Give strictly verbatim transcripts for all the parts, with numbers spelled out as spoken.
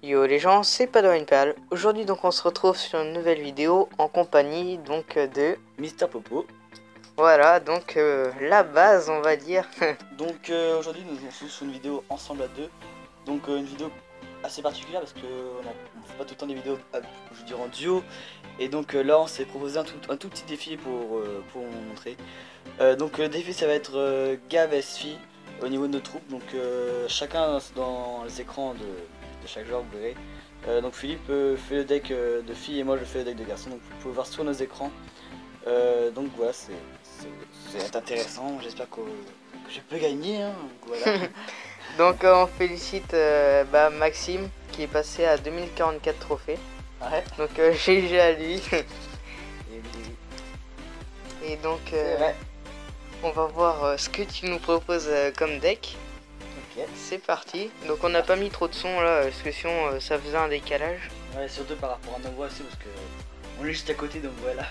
Yo les gens, c'est PadoraInPal. Aujourd'hui donc on se retrouve sur une nouvelle vidéo en compagnie donc de Mister Popo. Voilà, donc euh, la base on va dire. Donc euh, aujourd'hui nous sommes sur une vidéo ensemble à deux. Donc euh, une vidéo assez particulière parce que on ne fait pas tout le temps des vidéos à, je dirais en duo. Et donc euh, là on s'est proposé un tout, un tout petit défi pour, euh, pour vous montrer. Euh, donc le défi ça va être euh, gars vs fille au niveau de nos troupes. Donc euh, chacun dans les écrans de, de chaque joueur vous verrez. Euh, donc Philippe euh, fait le deck euh, de fille et moi je fais le deck de garçon. Donc vous pouvez voir sur nos écrans. Euh, donc voilà, c'est intéressant, j'espère que, que je peux gagner, hein. Donc, voilà. Donc euh, on félicite euh, bah, Maxime qui est passé à deux mille quarante-quatre trophées. Ouais. Donc euh, G G à lui. Et, et donc euh, on va voir euh, ce que tu nous proposes euh, comme deck. Okay. C'est parti. Donc on n'a pas mis trop de son là, parce que sinon euh, ça faisait un décalage. Ouais, surtout par rapport à nos voix aussi, parce que on est juste à côté, donc voilà.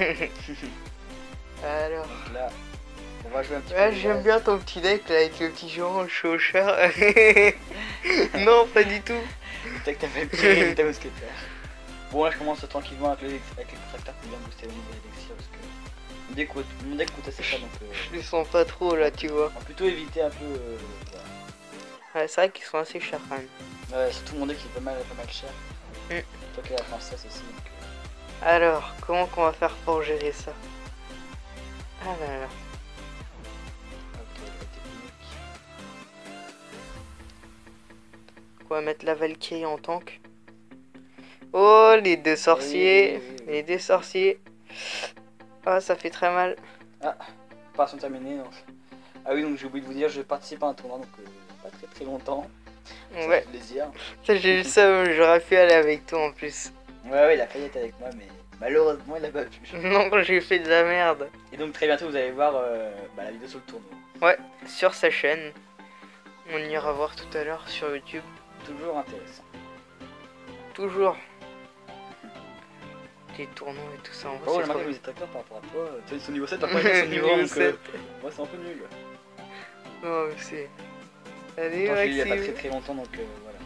Alors. Donc là, on va jouer un petit ouais, peu. J'aime bien ton petit deck là avec le petit géant chaucheur. Non, pas du tout. T'as que t'as fait le ta mousquetaire. Bon, là je commence tranquillement avec les tracteurs pour bien booster le niveau d'élixir parce que mon deck coûte, mon deck coûte assez cher donc. Euh, je les sens pas trop là, tu vois. On va plutôt éviter un peu. Euh, voilà. Ouais, c'est vrai qu'ils sont assez chers quand même. Ouais, surtout mon deck il est pas mal, pas mal cher. Mm. Toi qui es la princesse aussi. Donc, euh... Alors, comment qu'on va faire pour gérer ça? Ah là là. Ok, la technique. On va mettre la Valkyrie en tank. Oh, les deux sorciers. Oui, oui, oui. Les deux sorciers. Ah, ça fait très mal. Ah, opération terminée. Donc. Ah oui, donc j'ai oublié de vous dire, je participe à un tournoi, donc euh, pas très très longtemps. Ça Ouais. fait plaisir. Ça, j'ai eu ça, j'aurais pu aller avec toi en plus. Ouais, ouais, il a failli être avec moi, mais malheureusement, il a pas pu. Non, j'ai fait de la merde. Et donc très bientôt, vous allez voir euh, bah, la vidéo sur le tournoi. Ouais, sur sa chaîne. On ira voir tout à l'heure sur YouTube. Toujours intéressant. Toujours. Des tournois et tout ça. En vrai, oh, c'est le trop marqué bien. vous êtes d'accord par rapport à toi. Tu es son niveau sept, après il est son niveau un, donc euh, moi c'est un peu nul. Non, mais c'est... Allez, Pourtant, Maxime. il y a pas très très longtemps, donc euh, voilà.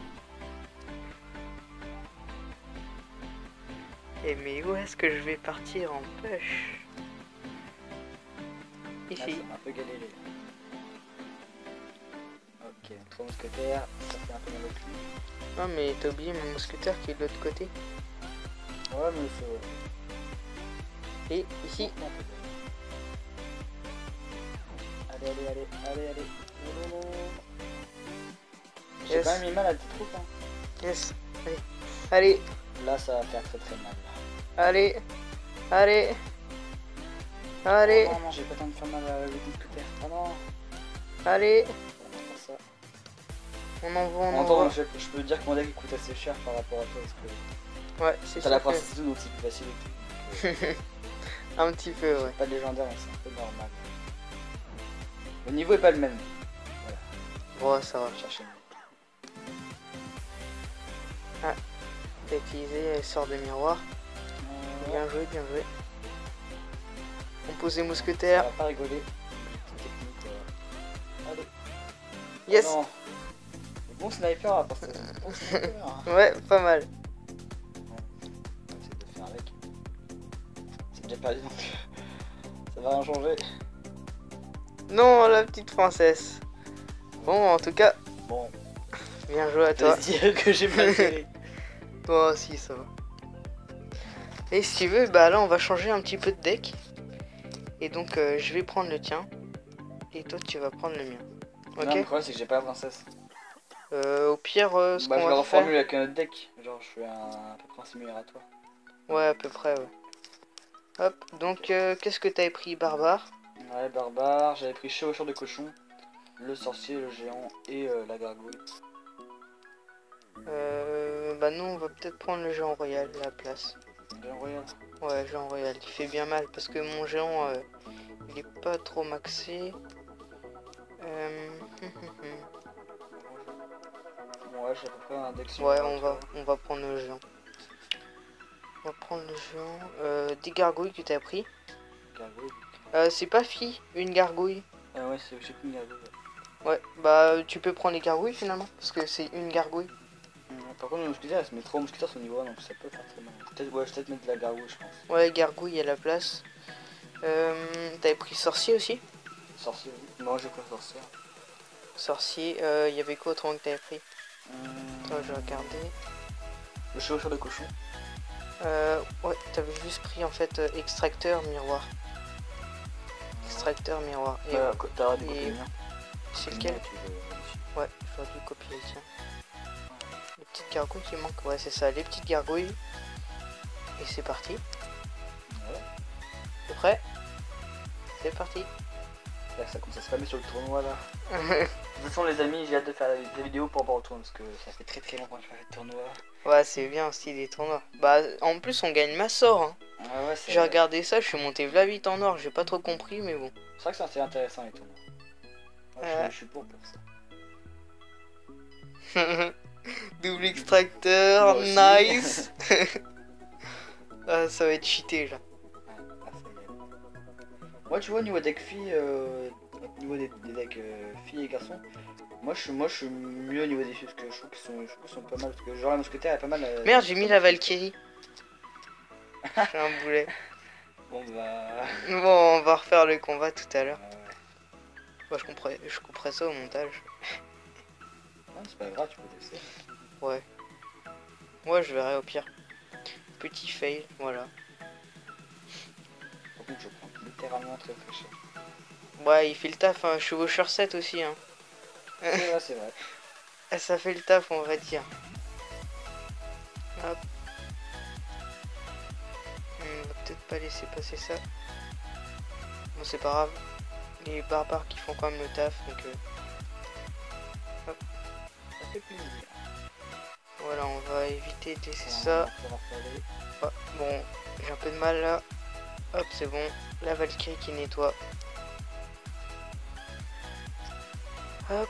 Et mais où est-ce que je vais partir en pêche? Ici. Ah, ça m'a un peu galéré. Ok, trois mousquetaires, ça fait un peu mal au cul. Non, mais t'as oublié mon mousquetaire qui est de l'autre côté. Ouais, mais c'est... Et ici. Allez, allez, allez, allez, allez. J'ai Yes. quand même mis mal à tes troupes. Hein. Yes. Allez. Allez. Là, ça va faire très très mal. Allez. Allez. Allez. Oh non, non, j'ai pas le temps de faire mal à le mousquetaire. Oh non. Allez. On va faire ça. On envoie, on En envoie. même temps, je, je peux dire que mon deck il coûte assez cher par rapport à toi. Parce que Ouais, c'est t'as ça. la Que... princesse et tout, donc c'est plus facile et tout. Donc, euh, un petit peu, ouais. pas de légendaire, donc c'est un peu normal. Le niveau est pas le même. Voilà. Bon, ça va. Chercher. Ah. T'as utilisé le sort de miroir. Euh, Bien joué, bien joué. On pose les Ça mousquetaires. va pas rigoler. Petite technique, euh... Allez. Yes. Oh non. Bon sniper à part ça. Bon sniper. Ouais, pas mal. On va essayer de faire avec. C'est déjà perdu donc ça va rien changer. Non, la petite princesse. Bon, en tout cas, Bon, bien joué à toi. je vais dire que j'ai mal géré. Toi aussi, ça va. Et si tu veux, bah là, on va changer un petit peu de deck. Et donc, euh, je vais prendre le tien. Et toi, tu vas prendre le mien. Ok. Non, le problème c'est que j'ai pas la princesse. Euh, au pire, euh, ce Bah, qu'on je le va reformule faire... avec un autre deck. Genre, je fais un, un peu près similaire à toi. Ouais, à peu près, ouais. Hop, donc, euh, qu'est-ce que t'avais pris, barbare? Ouais, barbare, j'avais pris chevaucheur de cochon, le sorcier, le géant et euh, la gargouille. Euh, bah non, on va peut-être prendre le géant royal à la place. Géant royal. Ouais, géant royal, il fait bien mal parce que mon géant, euh, il est pas trop maxé. Euh... Ouais, j'ai à peu près un deck sur ouais, on va, on va prendre le géant. On va prendre le géant. Euh, des gargouilles que t'as pris. Gargouille. Euh, c'est pas fille, une gargouille. Ah ouais, c'est une gargouille. Ouais, bah tu peux prendre les gargouilles finalement, parce que c'est une gargouille. Hum, Par contre, le mousquetaire, elle se met trop au mousquetaire son niveau un, donc ça peut faire très mal. Peut-être, ouais, je vais peut-être mettre de la gargouille, je pense. Ouais, gargouille à la place. Euh, T'avais pris sorcier aussi? Sorcier, oui. Non, j'ai pas sorcier. Sorcier, il euh, y avait quoi autrement que t'avais pris? Hum... Attends, je vais regarder. Le chevaucheur de cochon. Euh, ouais, t'avais juste pris en fait euh, extracteur, miroir. Extracteur, miroir. Et euh, t'as dû et... copier le mien. c'est lequel? Veux... Ouais, j'aurais dû copier le tien. Les petites gargouilles qui manquent, ouais, c'est ça, les petites gargouilles. Et c'est parti. Ouais. T'es prêt? C'est parti. Là, ça commence à se spammer sur le tournoi là. De toute façon, les amis, j'ai hâte de faire des vidéos pour rapport au tournoi parce que ça fait très très longtemps que je fais le tournoi. Ouais, c'est bien aussi les tournois. Bah, en plus, on gagne masse or. Hein. Ah ouais, j'ai regardé ça, je suis monté v'là vite en or. J'ai pas trop compris, mais bon. C'est vrai que c'est assez intéressant les tournois. Ouais, euh... je, je suis pour pour ça. Double extracteur, nice. Ah, ça va être cheaté là. Moi, tu vois, au niveau deck filles, euh, au niveau des, des decks euh, filles et garçons, moi je, suis, moi je suis mieux au niveau des filles parce que je trouve qu'ils sont, sont pas mal. Parce que genre la mousquetaire est pas mal. Euh, Merde, j'ai mis la Valkyrie. J'ai un boulet. Bon bah. Bon, on va refaire le combat tout à l'heure. Ah ouais. Moi, je couperai, je couperai ça au montage. Non, c'est pas grave, tu peux laisser. Ouais. Moi, je verrai au pire. Petit fail, voilà. Par contre, je prends littéralement très très cher. Ouais, il fait le taf, hein. Chevaucheur sept aussi. Hein. C'est vrai, c'est vrai. Ça fait le taf, on va dire. Hop. On va peut-être pas laisser passer ça. Bon, c'est pas grave. Les barbares qui font quand même le taf, donc... Euh... Hop. Ça fait plaisir. Voilà, on va éviter de laisser ça. Ah, bon, j'ai un peu de mal là. Hop, c'est bon. La Valkyrie qui nettoie. Hop.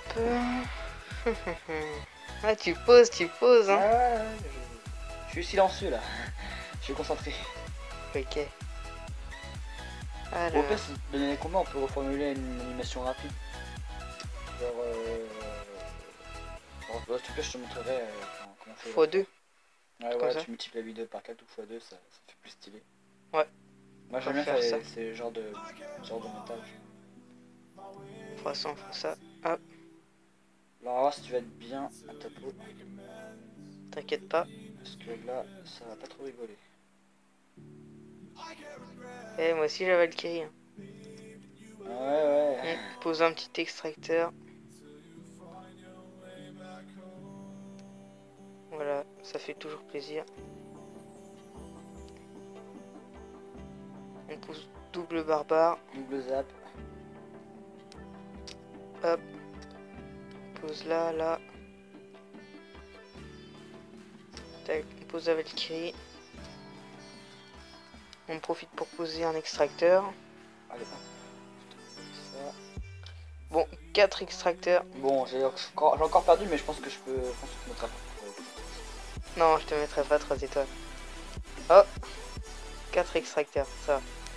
Ah, tu poses, tu poses, hein. Ah, ouais, ouais, je... je suis silencieux là. Je suis concentré. Ok. Alors... Bon, au pire, dans les combats, on peut reformuler une animation rapide. Genre... Euh... Bon, en tout cas, je te montrerai euh, comment, comment faire. fois deux. Ouais, ouais, tu multiplies la vidéo par quatre ou fois deux, ça, ça fait plus stylé. Ouais. Moi, j'aime bien faire, faire ça. C'est genre de, genre de montage. fois ça, fois ça. Hop. Là, on va voir si tu vas être bien à ta peau. T'inquiète pas. Parce que là, ça va pas trop rigoler. Eh, hey, moi aussi j'ai Valkyrie. Hein. Ouais, ouais. On pose un petit extracteur. Voilà, ça fait toujours plaisir. On pousse double barbare. Double zap. Hop. On pose là, là. Tac, on pose la Valkyrie. On profite pour poser un extracteur. Allez, ça. Bon, quatre extracteurs. Bon, j'ai encore, encore perdu, mais je pense que je peux. Je pense que je me trappe. Non, je te mettrai pas trois étoiles. Oh, quatre extracteurs, ça.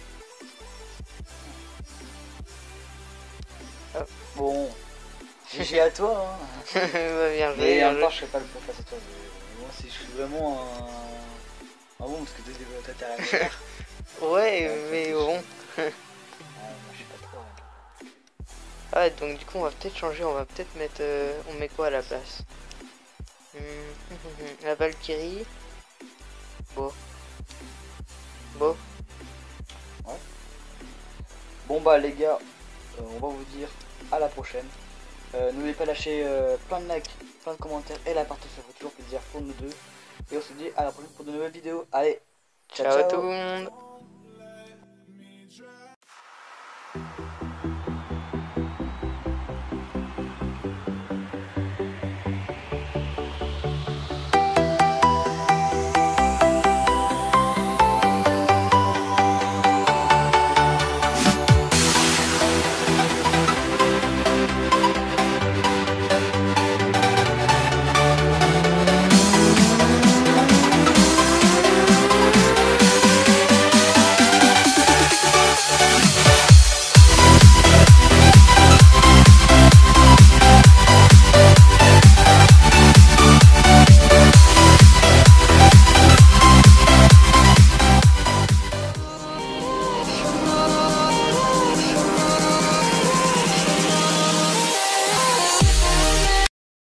Hop. Bon, j'ai à toi. Hein. Bah, bien joué. Mais bien en même joué. temps, je serais pas le plus face à toi. Moi, si je suis vraiment un. Ah bon, parce que t'es développé à la mer. Ouais, mais bon. Ah, moi, je suis pas trop. Hein. Ah, donc du coup, on va peut-être changer. On va peut-être mettre. Euh, on met quoi à la place? Mmh, la Valkyrie. Bon. Bon. Ouais. Bon, bah, les gars, euh, on va vous dire à la prochaine. Euh, N'oubliez pas de lâcher euh, plein de likes, plein de commentaires et la partie, ça fait toujours plaisir pour nous deux. Et on se dit à la prochaine pour de nouvelles vidéos. Allez, ciao, Ciao, ciao. tout le monde.